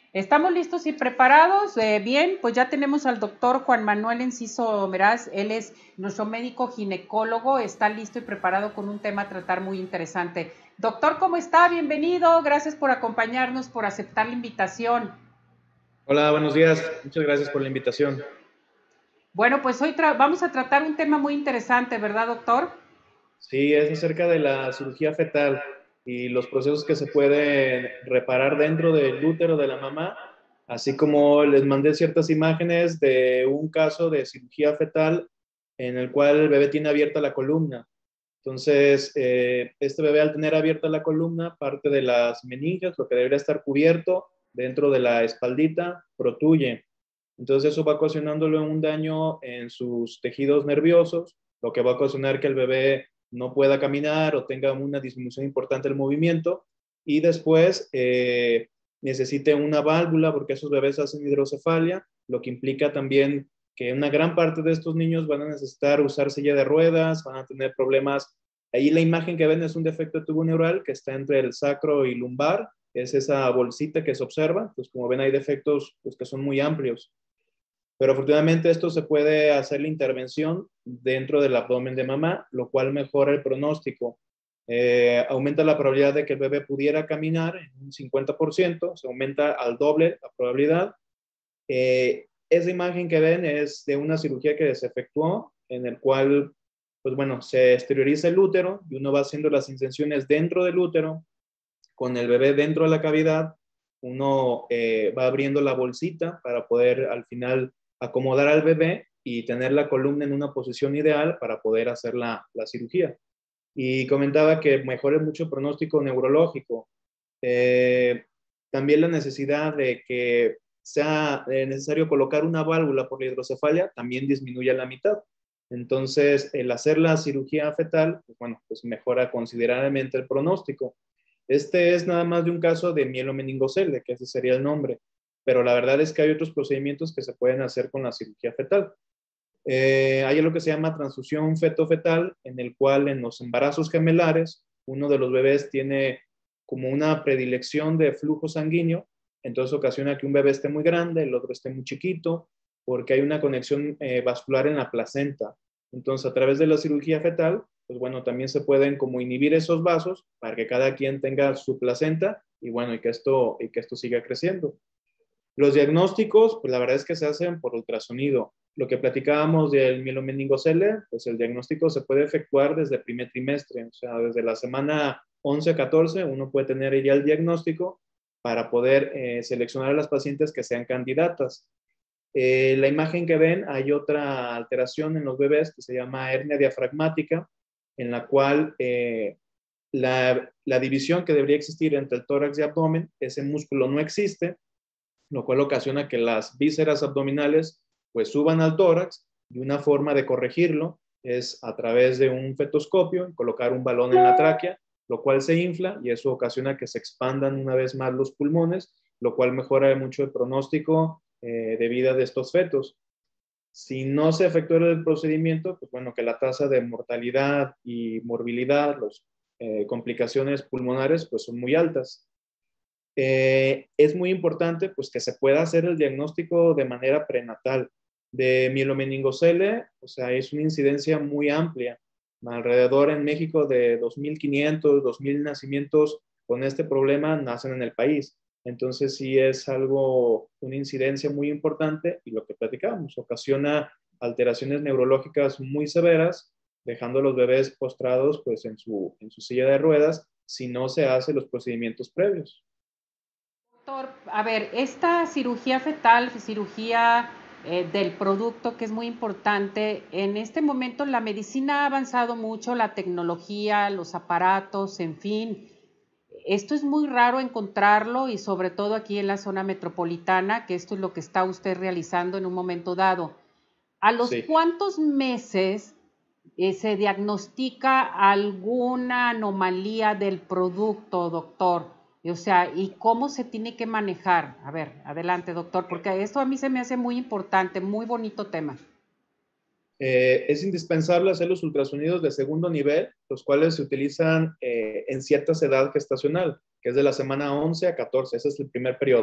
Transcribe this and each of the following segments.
Estamos listos y preparados. Bien, pues ya tenemos al doctor Juan Manuel Enciso Meraz. Él es nuestro médico ginecólogo. Está listo y preparado con un tema a tratar muy interesante. Doctor, ¿cómo está? Bienvenido. Gracias por acompañarnos, por aceptar la invitación. Hola, buenos días. Muchas gracias por la invitación. Bueno, pues hoy vamos a tratar un tema muy interesante, ¿verdad, doctor? Sí, es acerca de la cirugía fetal y los procesos que se pueden reparar dentro del útero de la mamá, así como les mandé ciertas imágenes de un caso de cirugía fetal en el cual el bebé tiene abierta la columna. Entonces, este bebé al tener abierta la columna, parte de las meninges, lo que debería estar cubierto dentro de la espaldita, protuye. Entonces eso va ocasionándole un daño en sus tejidos nerviosos, lo que va a ocasionar que el bebé no pueda caminar o tenga una disminución importante del movimiento y después necesite una válvula porque esos bebés hacen hidrocefalia, lo que implica también que una gran parte de estos niños van a necesitar usar silla de ruedas, van a tener problemas. Ahí la imagen que ven es un defecto de tubo neural que está entre el sacro y lumbar, es esa bolsita que se observa. Pues como ven hay defectos pues, que son muy amplios. Pero afortunadamente esto se puede hacer la intervención dentro del abdomen de mamá, lo cual mejora el pronóstico. Aumenta la probabilidad de que el bebé pudiera caminar en un 50%, se aumenta al doble la probabilidad. Esa imagen que ven es de una cirugía que se efectuó en el cual, pues bueno, se exterioriza el útero y uno va haciendo las incisiones dentro del útero con el bebé dentro de la cavidad, uno va abriendo la bolsita para poder al final acomodar al bebé y tener la columna en una posición ideal para poder hacer la cirugía. Y comentaba que mejora mucho el pronóstico neurológico. Eh, También la necesidad de que sea necesario colocar una válvula por la hidrocefalia también disminuye a la mitad. Entonces, el hacer la cirugía fetal, pues bueno, pues mejora considerablemente el pronóstico. Este es nada más de un caso de mielomeningocele, que ese sería el nombre, pero la verdad es que hay otros procedimientos que se pueden hacer con la cirugía fetal. Hay lo que se llama transfusión feto-fetal, en el cual en los embarazos gemelares uno de los bebés tiene como una predilección de flujo sanguíneo, entonces ocasiona que un bebé esté muy grande, el otro esté muy chiquito, porque hay una conexión vascular en la placenta. Entonces, a través de la cirugía fetal, pues bueno, también se pueden como inhibir esos vasos para que cada quien tenga su placenta y bueno, y que esto siga creciendo. Los diagnósticos, pues la verdad es que se hacen por ultrasonido. Lo que platicábamos del mielomeningocele, pues el diagnóstico se puede efectuar desde el primer trimestre, o sea, desde la semana 11 a 14, uno puede tener ya el diagnóstico para poder seleccionar a las pacientes que sean candidatas. La imagen que ven, hay otra alteración en los bebés que se llama hernia diafragmática, en la cual la división que debería existir entre el tórax y abdomen, ese músculo no existe, lo cual ocasiona que las vísceras abdominales pues suban al tórax y una forma de corregirlo es a través de un fetoscopio, colocar un balón en la tráquea, lo cual se infla y eso ocasiona que se expandan una vez más los pulmones, lo cual mejora mucho el pronóstico de vida de estos fetos. Si no se efectúa el procedimiento, pues bueno, que la tasa de mortalidad y morbilidad, las complicaciones pulmonares, pues son muy altas. Es muy importante pues que se pueda hacer el diagnóstico de manera prenatal. De mielomeningocele, o sea, es una incidencia muy amplia. Alrededor en México de 2.500, 2.000 nacimientos con este problema nacen en el país. Entonces sí es algo, una incidencia muy importante y lo que platicábamos, ocasiona alteraciones neurológicas muy severas, dejando a los bebés postrados pues en su silla de ruedas si no se hacen los procedimientos previos. Doctor, a ver, esta cirugía fetal, cirugía del producto que es muy importante, en este momento la medicina ha avanzado mucho, la tecnología, los aparatos, en fin. Esto es muy raro encontrarlo y sobre todo aquí en la zona metropolitana, que esto es lo que está usted realizando en un momento dado. ¿A los Sí. cuántos meses se diagnostica alguna anomalía del producto, doctor? O sea, ¿y cómo se tiene que manejar? A ver, adelante, doctor, porque esto a mí se me hace muy importante, muy bonito tema. Es indispensable hacer los ultrasonidos de segundo nivel, los cuales se utilizan en cierta edad gestacional, que es de la semana 11 a 14, ese es el primer periodo.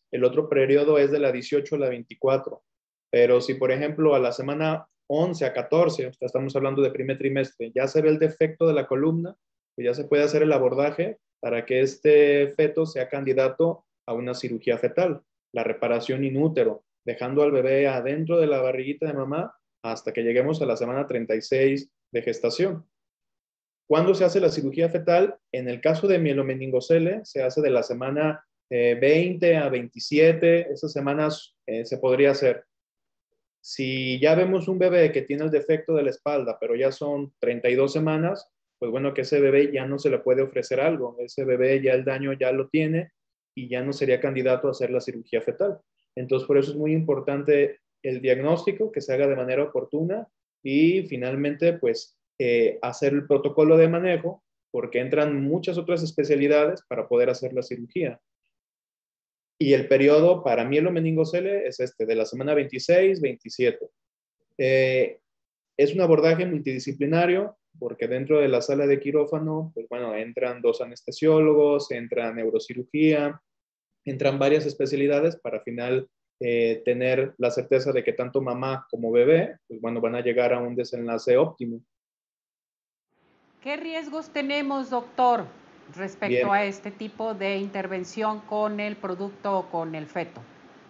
el otro periodo es de la 18 a la 24. Pero si, por ejemplo, a la semana 11 a 14, o sea, estamos hablando de primer trimestre, ya se ve el defecto de la columna, pues ya se puede hacer el abordaje para que este feto sea candidato a una cirugía fetal, la reparación in útero, dejando al bebé adentro de la barriguita de mamá hasta que lleguemos a la semana 36 de gestación. ¿Cuándo se hace la cirugía fetal? En el caso de mielomeningocele, se hace de la semana 20 a 27, esas semanas se podría hacer. Si ya vemos un bebé que tiene el defecto de la espalda, pero ya son 32 semanas, pues bueno, que ese bebé ya no se le puede ofrecer algo. Ese bebé ya el daño ya lo tiene y ya no sería candidato a hacer la cirugía fetal. Entonces, por eso es muy importante el diagnóstico, que se haga de manera oportuna y finalmente, pues, hacer el protocolo de manejo, porque entran muchas otras especialidades para poder hacer la cirugía. Y el periodo para mielomeningocele es este, de la semana 26-27. Es un abordaje multidisciplinario, porque dentro de la sala de quirófano, pues bueno, entran dos anestesiólogos, entra neurocirugía, entran varias especialidades para al final tener la certeza de que tanto mamá como bebé, pues bueno, van a llegar a un desenlace óptimo. ¿Qué riesgos tenemos, doctor, respecto Bien, a este tipo de intervención con el producto o con el feto?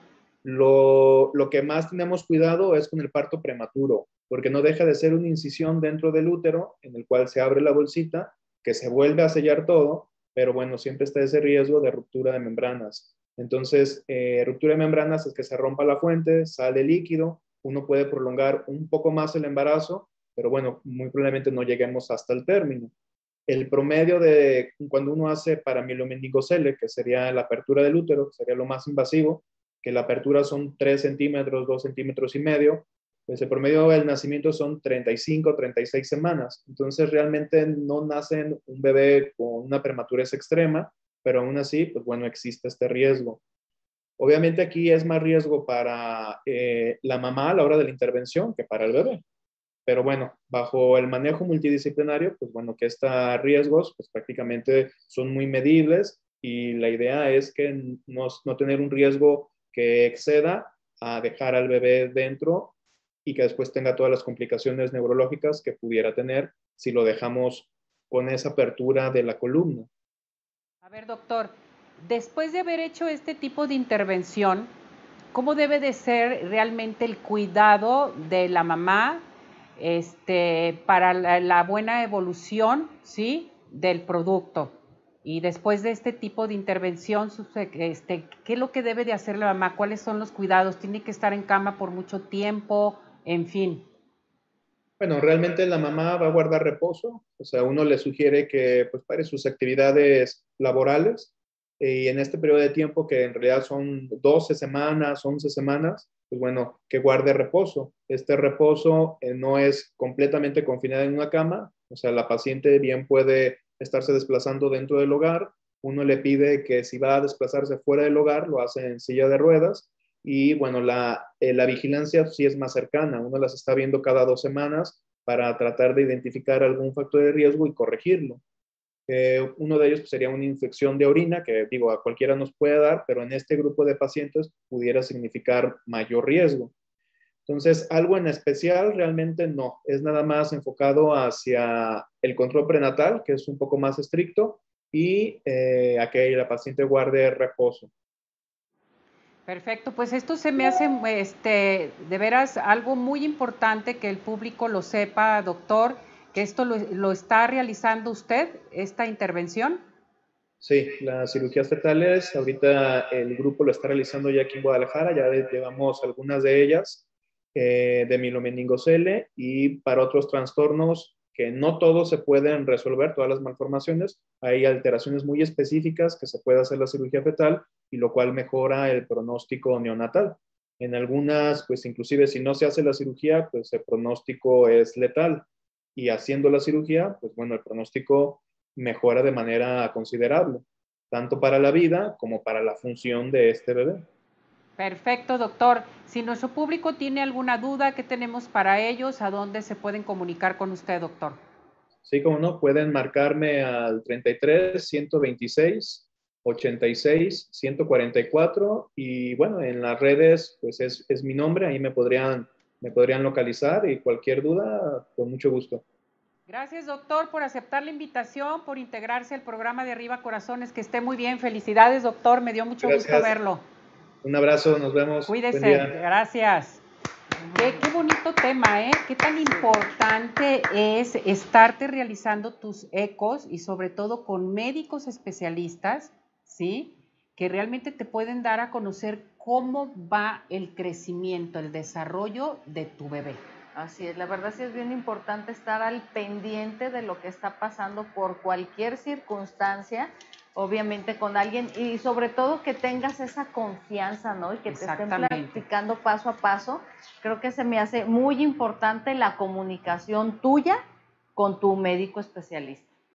lo que más tenemos cuidado es con el parto prematuro, porque no deja de ser una incisión dentro del útero en el cual se abre la bolsita, que se vuelve a sellar todo, pero bueno, siempre está ese riesgo de ruptura de membranas. Entonces, ruptura de membranas es que se rompa la fuente, sale líquido, uno puede prolongar un poco más el embarazo, pero bueno, muy probablemente no lleguemos hasta el término. El promedio de cuando uno hace paramilomeningocele, que sería la apertura del útero, que sería lo más invasivo, que la apertura son 3 centímetros, 2 centímetros y medio, pues el promedio del nacimiento son 35, 36 semanas. Entonces realmente no nacen un bebé con una prematurez extrema, pero aún así, pues bueno, existe este riesgo. Obviamente aquí es más riesgo para la mamá a la hora de la intervención que para el bebé. Pero bueno, bajo el manejo multidisciplinario, pues bueno, que estos riesgos pues prácticamente son muy medibles y la idea es que no tener un riesgo que exceda a dejar al bebé dentro y que después tenga todas las complicaciones neurológicas que pudiera tener si lo dejamos con esa apertura de la columna. A ver, doctor, después de haber hecho este tipo de intervención, ¿cómo debe de ser realmente el cuidado de la mamá para la buena evolución, ¿sí?, del producto? Y después de este tipo de intervención, ¿qué es lo que debe de hacer la mamá? ¿Cuáles son los cuidados? ¿Tiene que estar en cama por mucho tiempo? En fin. Bueno, realmente la mamá va a guardar reposo, o sea, uno le sugiere que pues pare sus actividades laborales y en este periodo de tiempo que en realidad son 12 semanas, 11 semanas, pues bueno, que guarde reposo. Este reposo no es completamente confinado en una cama, o sea, la paciente bien puede estarse desplazando dentro del hogar, uno le pide que si va a desplazarse fuera del hogar, lo hace en silla de ruedas y bueno, la vigilancia sí es más cercana, uno las está viendo cada 2 semanas para tratar de identificar algún factor de riesgo y corregirlo. Uno de ellos pues, sería una infección de orina, que digo, a cualquiera nos puede dar, pero en este grupo de pacientes pudiera significar mayor riesgo. Entonces, algo en especial realmente no, es nada más enfocado hacia el control prenatal, que es un poco más estricto, y a que la paciente guarde reposo. Perfecto, pues esto se me hace de veras algo muy importante que el público lo sepa, doctor, que esto lo está realizando usted, esta intervención. Sí, las cirugías fetales, ahorita el grupo lo está realizando ya aquí en Guadalajara, ya llevamos algunas de ellas de mielomeningocele y para otros trastornos que no todos se pueden resolver, todas las malformaciones, hay alteraciones muy específicas que se puede hacer la cirugía fetal y lo cual mejora el pronóstico neonatal. En algunas, pues inclusive si no se hace la cirugía, pues el pronóstico es letal y haciendo la cirugía, pues bueno, el pronóstico mejora de manera considerable, tanto para la vida como para la función de este bebé. Perfecto, doctor. Si nuestro público tiene alguna duda, ¿qué tenemos para ellos? ¿A dónde se pueden comunicar con usted, doctor? Sí, como no, pueden marcarme al 33 126 86-144 y bueno, en las redes pues es mi nombre, ahí me podrían localizar y cualquier duda, con mucho gusto. Gracias, doctor, por aceptar la invitación, por integrarse al programa de Arriba Corazones. Que esté muy bien. Felicidades, doctor. Me dio mucho gusto Gracias. verlo. Un abrazo, nos vemos. Buen Cuídese. día. Gracias. Qué bonito tema, ¿eh? Qué tan importante es estarte realizando tus ecos y sobre todo con médicos especialistas, ¿sí? Que realmente te pueden dar a conocer cómo va el crecimiento, el desarrollo de tu bebé. Así es, la verdad sí es bien importante estar al pendiente de lo que está pasando por cualquier circunstancia, obviamente con alguien, y sobre todo que tengas esa confianza, ¿no? Y que te estén platicando paso a paso. Creo que se me hace muy importante la comunicación tuya con tu médico especialista.